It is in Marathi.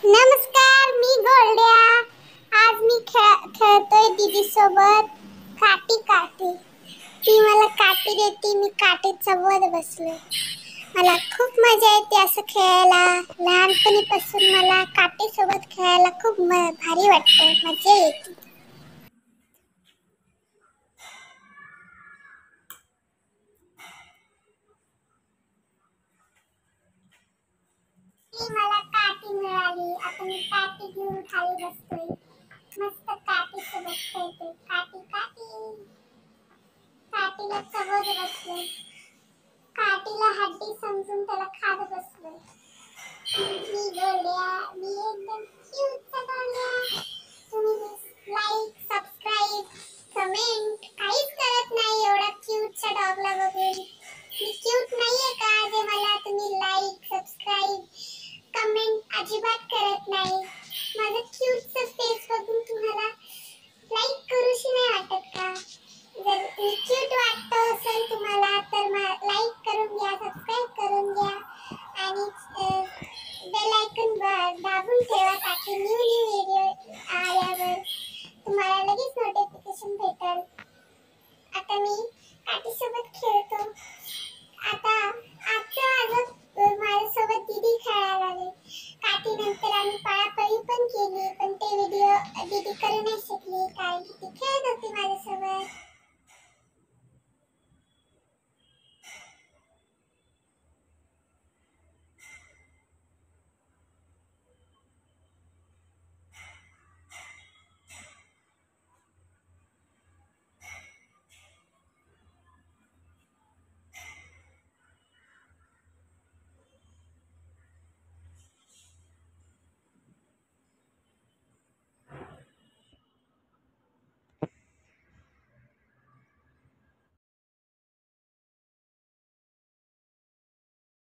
नमस्कार, मी गोल्ड्या. आज मी खेळतोय दीदी सोबत काठी काठी. ती मला काठी देते, मी काठीत सोबत बसलोय. मला खूप मजा येते असं खेळायला. लहानपणीपासून मला काठी सोबत खेळायला खूप भारी वाटतं, मजा येते. मला काठी मिळाली, आता मी काठी घेऊन खाली बसतोय. मस्त काठी सोबत खेळतोय. काठी काठी काठीला सोबत बसलोय. काठीला हड्डी समजून त्याला खात बसलोय. मी गोल्ड्या, मी एकदम क्यूट गोल्ड्या. तुम्ही लाईक, सबस्क्राईब, कमेंट काहीच करत नाही एवढा क्यूटचा डॉगला बघून. मी क्यूट नाहीये का जे मला तुम्ही लाईक, सबस्क्राईब, कमेंट अजिबात करत नाही. माझं क्यूटचं फेस बघून तुम्हाला लाईक करूशी नाही वाटत का? जर क्यूट वाटतं असेल तुम्हाला तर लाईक करून घ्या, सबस्क्राईब करून घ्या आणि बेल आयकॉन दाबून ठेवा ताकी न्यू व्हिडिओ आल्यावर तुम्हाला लगेच नोटिफिकेशन भेटेल. आता मी काठीसोबत खेळतो. आता माझ्यासोबत दीदी खेळायला आली. काठीनंतर आम्ही पळापळी पण केली, पण ते व्हिडिओ दीदी करू नाही शकली कारण की ती खेळत होती माझ्या